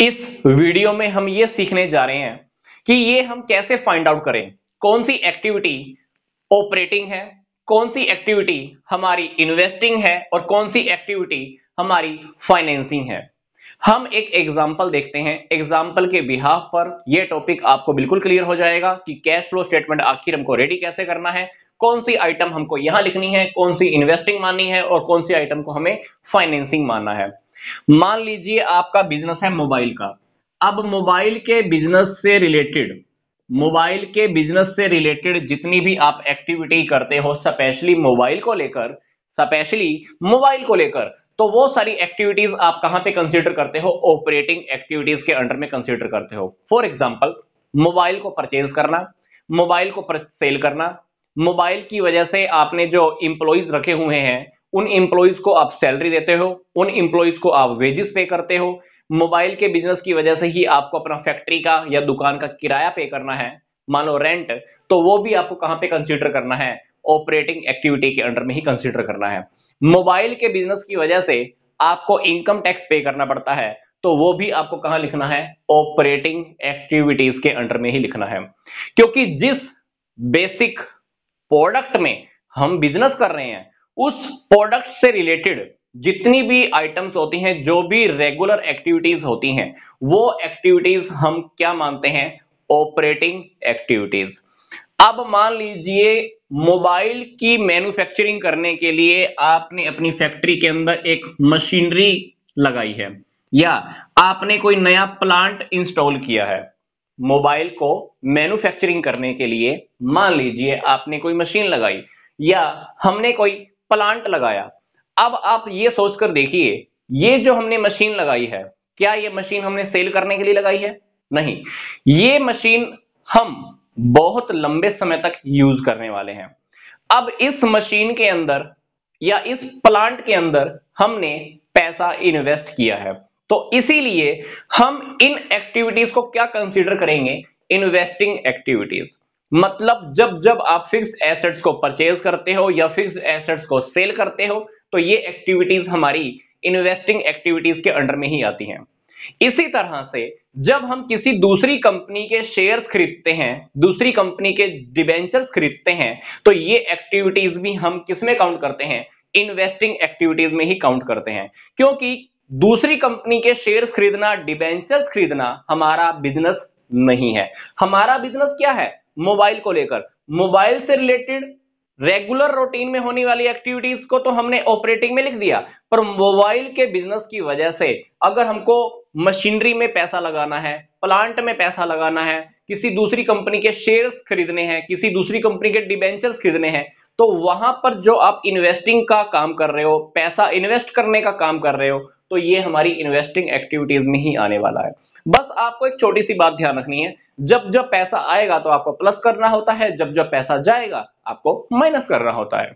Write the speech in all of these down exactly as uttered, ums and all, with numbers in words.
इस वीडियो में हम ये सीखने जा रहे हैं कि ये हम कैसे फाइंड आउट करें कौन सी एक्टिविटी ऑपरेटिंग है, कौन सी एक्टिविटी हमारी इन्वेस्टिंग है और कौन सी एक्टिविटी हमारी फाइनेंसिंग है। हम एक एग्जांपल देखते हैं। एग्जांपल के बिहाफ पर यह टॉपिक आपको बिल्कुल क्लियर हो जाएगा कि कैश फ्लो स्टेटमेंट आखिर हमको रेडी कैसे करना है, कौन सी आइटम हमको यहां लिखनी है, कौन सी इन्वेस्टिंग माननी है और कौन सी आइटम को हमें फाइनेंसिंग मानना है। मान लीजिए आपका बिजनेस है मोबाइल का। अब मोबाइल के बिजनेस से रिलेटेड मोबाइल के बिजनेस से रिलेटेड जितनी भी आप एक्टिविटी करते हो, स्पेशली मोबाइल को लेकर स्पेशली मोबाइल को लेकर तो वो सारी एक्टिविटीज आप कहां पे कंसीडर करते हो? ऑपरेटिंग एक्टिविटीज के अंडर में कंसीडर करते हो। फॉर एग्जांपल, मोबाइल को परचेज करना, मोबाइल को सेल करना, मोबाइल की वजह से आपने जो इंप्लॉइज रखे हुए हैं उन इंप्लॉइज को आप सैलरी देते हो, उन इंप्लॉइज को आप वेजेस पे करते हो। मोबाइल के बिजनेस की वजह से ही आपको अपना फैक्ट्री का या दुकान का किराया पे करना है, मानो रेंट, तो वो भी आपको कहां पे कंसीडर करना है? ऑपरेटिंग एक्टिविटी के अंडर में ही कंसीडर करना है। मोबाइल के बिजनेस की वजह से आपको इनकम टैक्स पे करना पड़ता है, तो वो भी आपको कहां लिखना है? ऑपरेटिंग एक्टिविटीज के अंडर में ही लिखना है। क्योंकि जिस बेसिक प्रोडक्ट में हम बिजनेस कर रहे हैं उस प्रोडक्ट से रिलेटेड जितनी भी आइटम्स होती हैं, जो भी रेगुलर एक्टिविटीज होती हैं, वो एक्टिविटीज हम क्या मानते हैं? Operating activities. अब मान लीजिए मोबाइल की मैन्युफैक्चरिंग करने के लिए आपने अपनी फैक्ट्री के अंदर एक मशीनरी लगाई है या आपने कोई नया प्लांट इंस्टॉल किया है। मोबाइल को मैन्युफैक्चरिंग करने के लिए मान लीजिए आपने कोई मशीन लगाई या हमने कोई प्लांट लगाया। अब आप ये सोचकर देखिए, ये जो हमने मशीन लगाई है, क्या ये मशीन हमने सेल करने के लिए लगाई है? नहीं, ये मशीन हम बहुत लंबे समय तक यूज करने वाले हैं। अब इस मशीन के अंदर या इस प्लांट के अंदर हमने पैसा इन्वेस्ट किया है, तो इसीलिए हम इन एक्टिविटीज को क्या कंसीडर करेंगे? Investing activities. मतलब जब जब आप फिक्स्ड एसेट्स को परचेज करते हो या फिक्स्ड एसेट्स को सेल करते हो तो ये एक्टिविटीज हमारी इन्वेस्टिंग एक्टिविटीज के अंडर में ही आती हैं। इसी तरह से जब हम किसी दूसरी कंपनी के शेयर्स खरीदते हैं, दूसरी कंपनी के डिबेंचर्स खरीदते हैं, तो ये एक्टिविटीज भी हम किसमें काउंट करते हैं? इन्वेस्टिंग एक्टिविटीज में ही काउंट करते हैं। क्योंकि दूसरी कंपनी के शेयर्स खरीदना, डिबेंचर्स खरीदना हमारा बिजनेस नहीं है। हमारा बिजनेस क्या है? मोबाइल को लेकर मोबाइल से रिलेटेड रेगुलर रूटीन में होने वाली एक्टिविटीज को तो हमने ऑपरेटिंग में लिख दिया, पर मोबाइल के बिजनेस की वजह से अगर हमको मशीनरी में पैसा लगाना है, प्लांट में पैसा लगाना है, किसी दूसरी कंपनी के शेयर्स खरीदने हैं, किसी दूसरी कंपनी के डिबेंचर्स खरीदने हैं, तो वहां पर जो आप इन्वेस्टिंग का काम कर रहे हो, पैसा इन्वेस्ट करने का काम कर रहे हो, तो ये हमारी इन्वेस्टिंग एक्टिविटीज में ही आने वाला है। बस आपको एक छोटी सी बात ध्यान रखनी है, जब जब पैसा आएगा तो आपको प्लस करना होता है, जब जब पैसा जाएगा आपको माइनस करना होता है।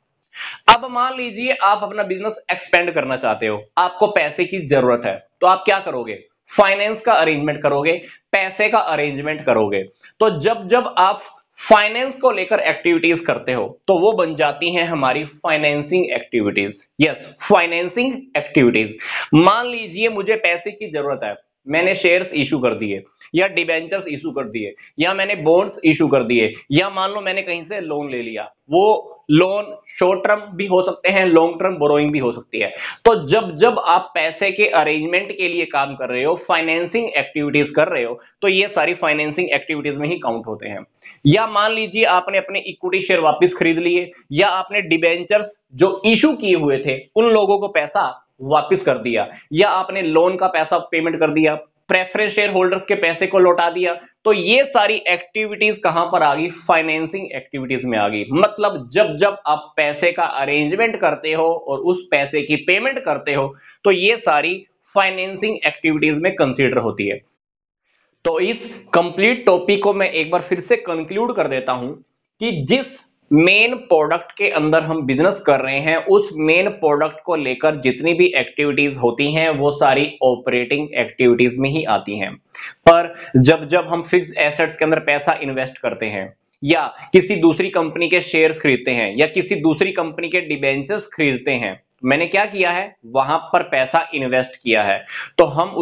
अब मान लीजिए आप अपना बिजनेस एक्सपेंड करना चाहते हो, आपको पैसे की जरूरत है, तो आप क्या करोगे? फाइनेंस का अरेंजमेंट करोगे, पैसे का अरेंजमेंट करोगे। तो जब जब आप फाइनेंस को लेकर एक्टिविटीज करते हो तो वो बन जाती हैं हमारी financing activities. Yes, financing activities. मान लीजिए मुझे पैसे की जरूरत है, मैंने शेयर्स इशू कर दिए या डिबेंचर्स इशू कर दिए या मैंने बॉन्ड्स इशू कर दिए या मान लो मैंने कहीं से लोन ले लिया। वो लोन शॉर्ट टर्म भी हो सकते हैं, लॉन्ग टर्म बोरोइंग भी हो सकती है। तो जब जब आप पैसे के अरेंजमेंट के लिए काम कर रहे हो, फाइनेंसिंग एक्टिविटीज कर रहे हो, तो ये सारी फाइनेंसिंग एक्टिविटीज में ही काउंट होते हैं। या मान लीजिए आपने अपने इक्विटी शेयर वापस खरीद लिए या आपने डिबेंचर्स जो इशू किए हुए थे उन लोगों को पैसा वापस कर दिया या आपने लोन का पैसा पेमेंट कर दिया, प्रेफरेंस शेयर होल्डर्स के पैसे को लौटा दिया, तो ये सारी एक्टिविटीज कहां पर आ गई? फाइनेंसिंग एक्टिविटीज में आ गई। मतलब जब जब आप पैसे का अरेंजमेंट करते हो और उस पैसे की पेमेंट करते हो तो ये सारी फाइनेंसिंग एक्टिविटीज में कंसीडर होती है। तो इस कंप्लीट टॉपिक को मैं एक बार फिर से कंक्लूड कर देता हूं कि जिस मेन प्रोडक्ट के अंदर हम बिजनेस कर रहे हैं उस मेन प्रोडक्ट को लेकर जितनी भी एक्टिविटीज होती हैं वो सारी ऑपरेटिंग एक्टिविटीज में ही आती हैं। पर जब जब हम फिक्स्ड एसेट्स के अंदर पैसा इन्वेस्ट करते हैं या किसी दूसरी कंपनी के शेयर्स खरीदते हैं या किसी दूसरी कंपनी के डिबेंचर्स खरीदते हैं, मैंने क्या किया है? वहां पर पैसा इन्वेस्ट किया है, तो हम उसको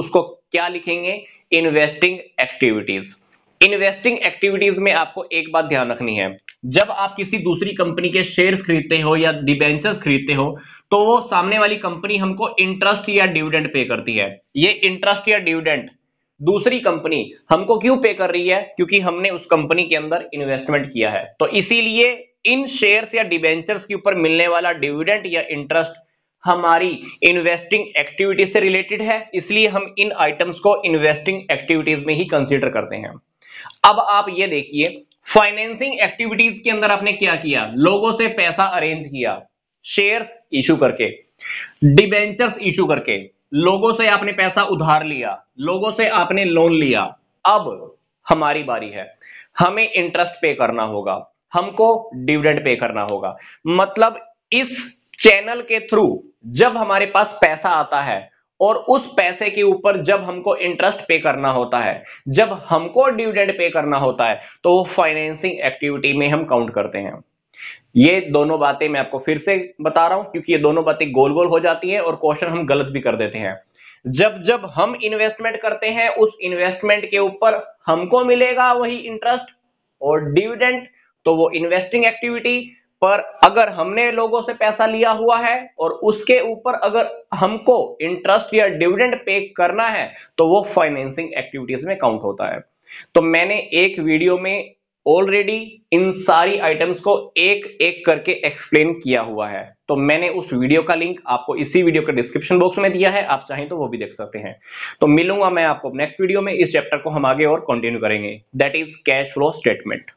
क्या लिखेंगे, इन्वेस्टिंग एक्टिविटीज। इन्वेस्टिंग एक्टिविटीज में आपको एक बात ध्यान रखनी है, जब आप किसी दूसरी कंपनी के शेयर्स खरीदते हो या डिबेंचर्स खरीदते हो तो वो सामने वाली कंपनी हमको इंटरेस्ट या डिविडेंड पे करती है। ये इंटरेस्ट या डिविडेंड दूसरी कंपनी हमको क्यों पे कर रही है, क्योंकि हमने उस कंपनी के अंदर इन्वेस्टमेंट किया है। तो इसीलिए इन शेयर्स या डिबेंचर्स के ऊपर मिलने वाला डिविडेंड या इंटरेस्ट हमारी इन्वेस्टिंग एक्टिविटीज से रिलेटेड है, इसलिए हम इन आइटम्स को इन्वेस्टिंग एक्टिविटीज में ही कंसीडर करते हैं। अब आप ये देखिए, फाइनेंसिंग एक्टिविटीज के अंदर आपने क्या किया, लोगों से पैसा अरेंज किया, शेयर्स इशू करके, डिबेंचर्स इशू करके, लोगों से आपने पैसा उधार लिया, लोगों से आपने लोन लिया। अब हमारी बारी है, हमें इंटरेस्ट पे करना होगा, हमको डिविडेंड पे करना होगा। मतलब इस चैनल के थ्रू जब हमारे पास पैसा आता है और उस पैसे के ऊपर जब हमको इंटरेस्ट पे करना होता है, जब हमको डिविडेंड पे करना होता है, तो वो फाइनेंसिंग एक्टिविटी में हम काउंट करते हैं। ये दोनों बातें मैं आपको फिर से बता रहा हूं क्योंकि ये दोनों बातें गोल गोल हो जाती हैं और क्वेश्चन हम गलत भी कर देते हैं। जब जब हम इन्वेस्टमेंट करते हैं उस इन्वेस्टमेंट के ऊपर हमको मिलेगा वही इंटरेस्ट और डिविडेंड, तो वो इन्वेस्टिंग एक्टिविटी। पर अगर हमने लोगों से पैसा लिया हुआ है और उसके ऊपर अगर हमको इंटरेस्ट या डिविडेंड पे करना है तो वो फाइनेंसिंग एक्टिविटीज में काउंट होता है। तो मैंने एक वीडियो में ऑलरेडी इन सारी आइटम्स को एक एक करके एक्सप्लेन किया हुआ है, तो मैंने उस वीडियो का लिंक आपको इसी वीडियो के डिस्क्रिप्शन बॉक्स में दिया है, आप चाहें तो वो भी देख सकते हैं। तो मिलूंगा मैं आपको नेक्स्ट वीडियो में, इस चैप्टर को हम आगे और कंटिन्यू करेंगे, that is cash flow statement.